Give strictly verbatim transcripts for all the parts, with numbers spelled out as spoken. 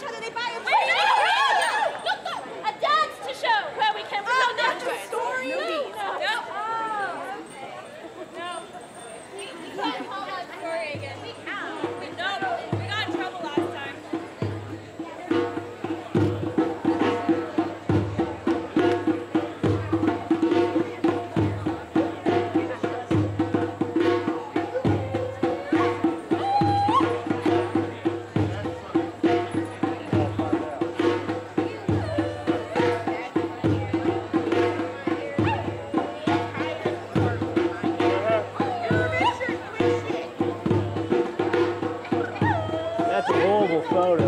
A dance to show where we came from. Oh, No, that's no, a story. No. No. No. We, we can't tell that story again. We can. We, no, we got in trouble last time. That's a horrible photo.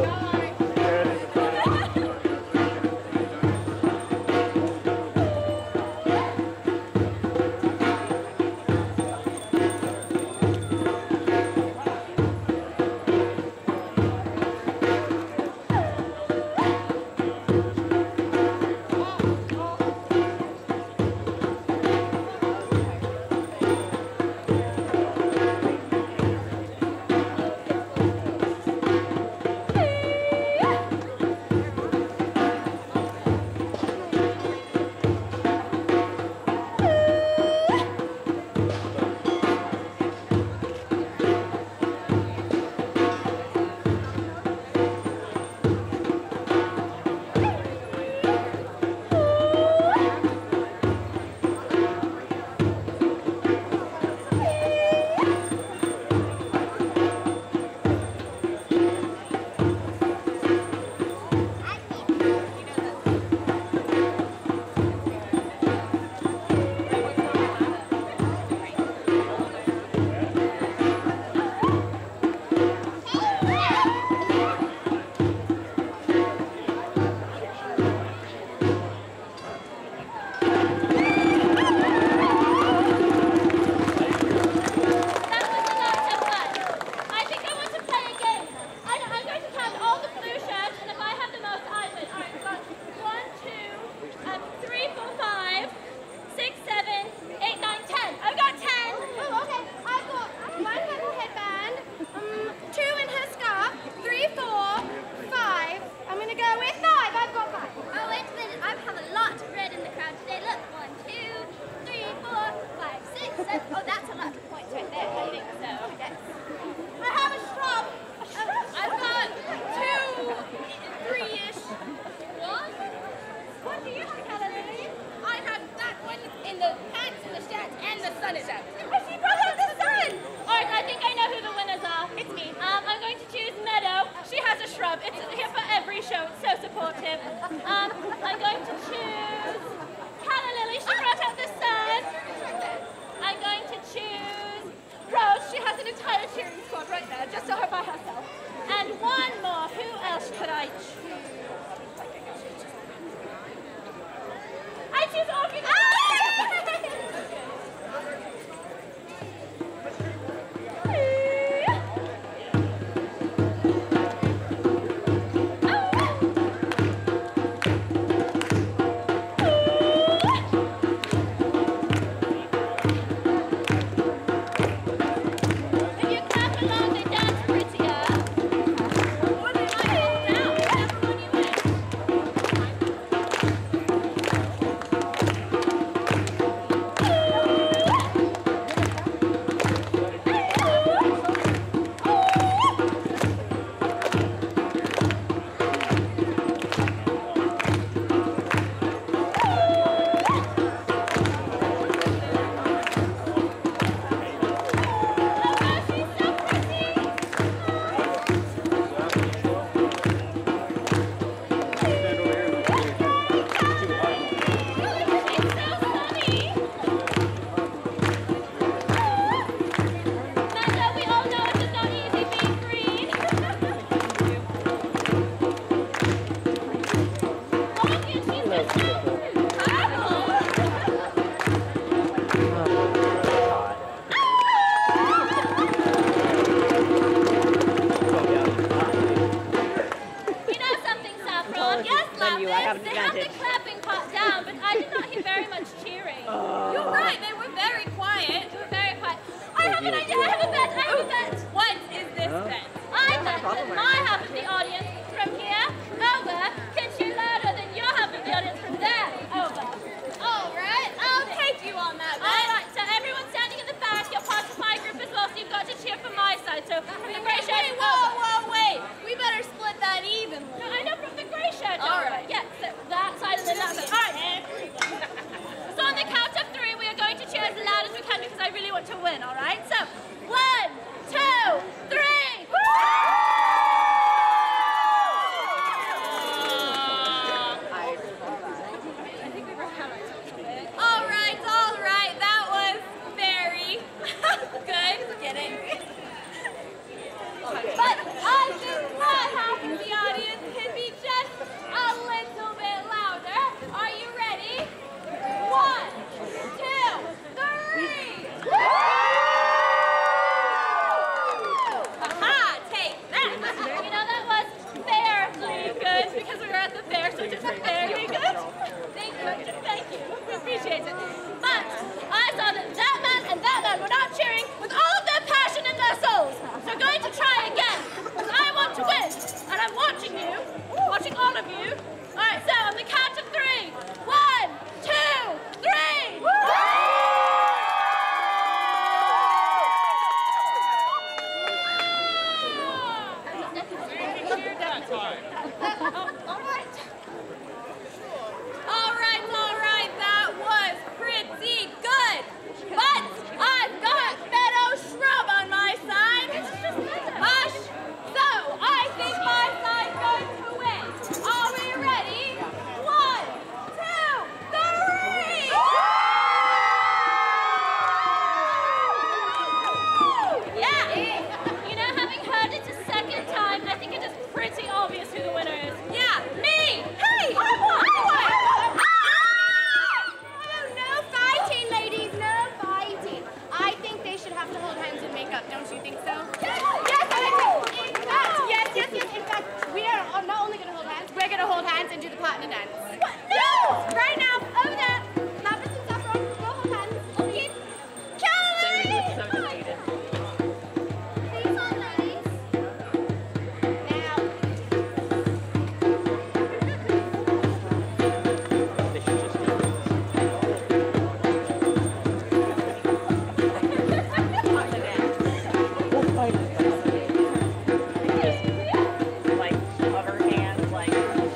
I bet that my half of the audience from here want to win, all right? So, one, two, three. All right, all right. That was very good. Get it? But I think what happened, the audience can be just a little bit louder. Are you ready? One, two, three. Aha, take that. You know, that was fairly good because we were at the fair, so just fairly good. Thank you, thank you. We appreciate it. But I saw that that man and that man were not cheering with all of their passion in their souls. So we're going to try again, because I want to win. And I'm watching you, watching all of you. All right, so on the count of three. One, two, three. All right. All right, all right, that was pretty good. But I've got Meadow Shrub on my side. Hush. So I think my side's going to win. Are we ready? One, two, three. Yeah. You know, having heard it a second time, I think it is pretty obvious who the winner is. Yeah, me. Hey, I won. I won. Oh, no fighting, ladies, no fighting. I think they should have to hold hands and make up, don't you think so? Yes, yes, I agree. In fact, yes, yes, yes. In fact, we are not only going to hold hands, we're going to hold hands and do the partner dance. What? No! Right now, over there. Lapis and Saffron, go hold hands. Over Caroline! So defeated. Please on, ladies. Now. Like, hover hands, like...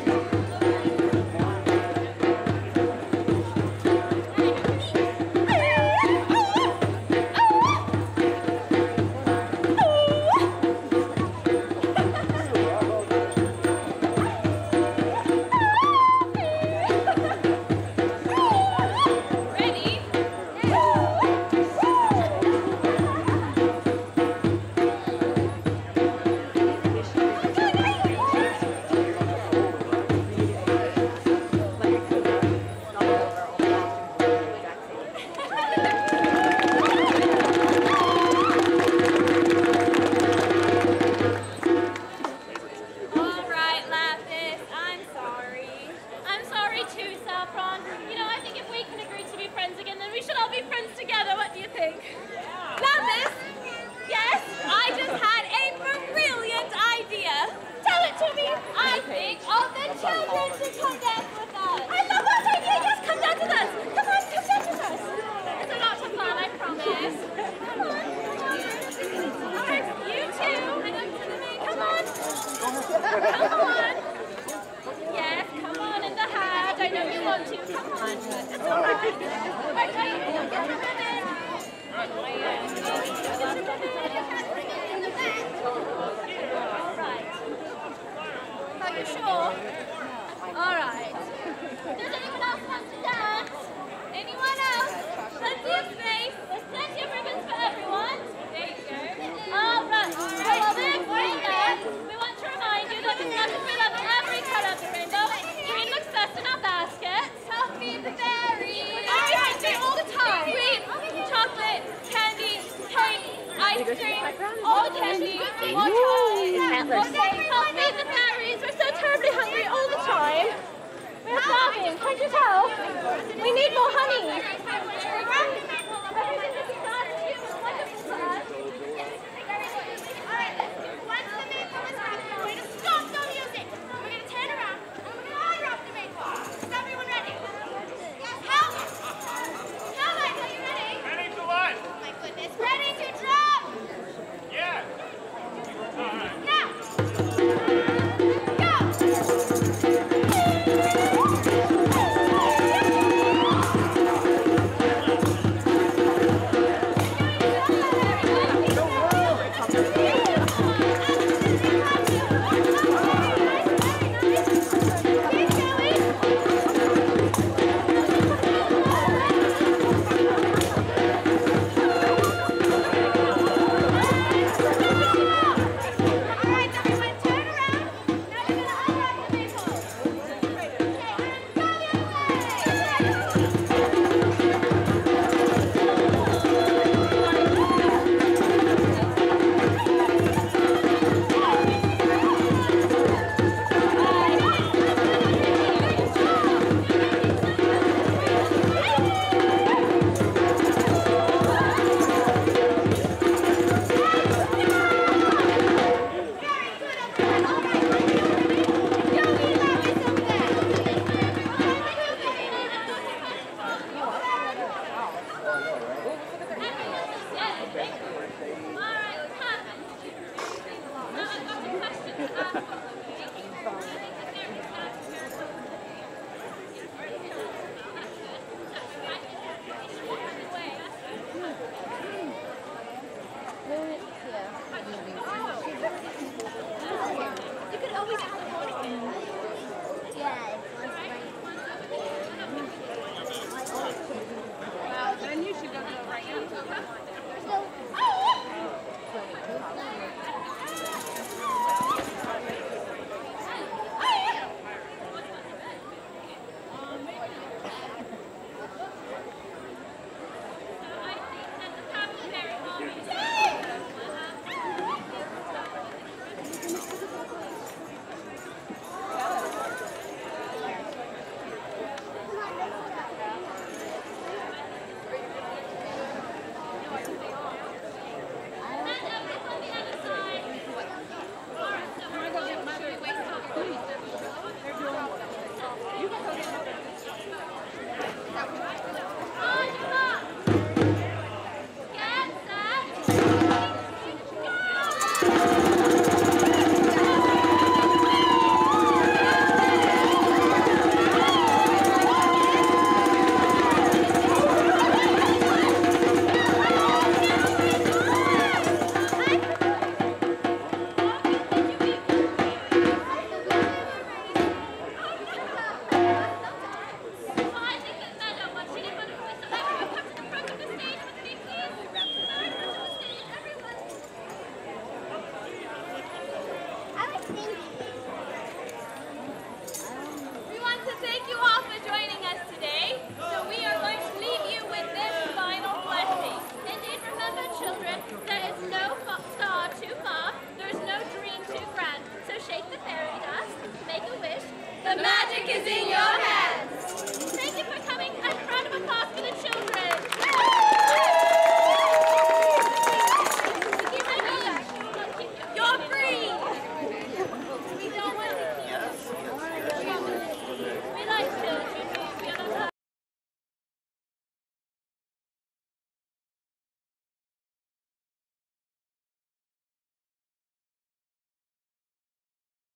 all candy, more time, more days, help feed the fairies. We're so terribly hungry all the time. We're starving, can't you tell? We need more honey. Everything is starting to be wonderful for us. Alright, once the maple is wrapped, we're going to stop the music. We're going to turn around and we're going to unwrap the maple. Is everyone ready? Yes, help! Help, are you ready? Ready to what? Oh my goodness, ready to drum! Yeah. All right. Now! Thank you all for joining us today. So we are going to leave you with this final blessing. Indeed, remember, children, there is no fa- star too far, there is no dream too grand. So shake the fairy dust, make a wish. The magic is in your hands. Thank you for coming. A round of applause for the children.